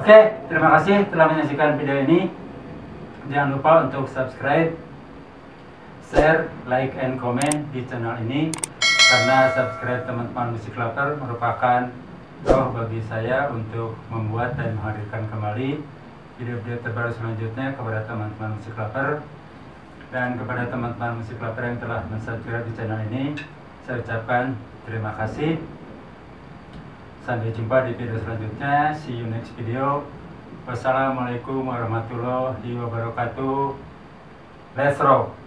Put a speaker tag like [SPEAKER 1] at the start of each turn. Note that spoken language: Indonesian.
[SPEAKER 1] Oke, terima kasih telah menyaksikan video ini. Jangan lupa untuk subscribe, share, like, and comment di channel ini, karena subscribe teman-teman musik lover merupakan roh bagi saya untuk membuat dan menghadirkan kembali video-video terbaru selanjutnya kepada teman-teman musik lover. Dan kepada teman-teman musik lover yang telah mensubscribe di channel ini, saya ucapkan terima kasih. Sampai jumpa di video selanjutnya. See you next video. Wassalamualaikum warahmatullahi wabarakatuh. Let's rock.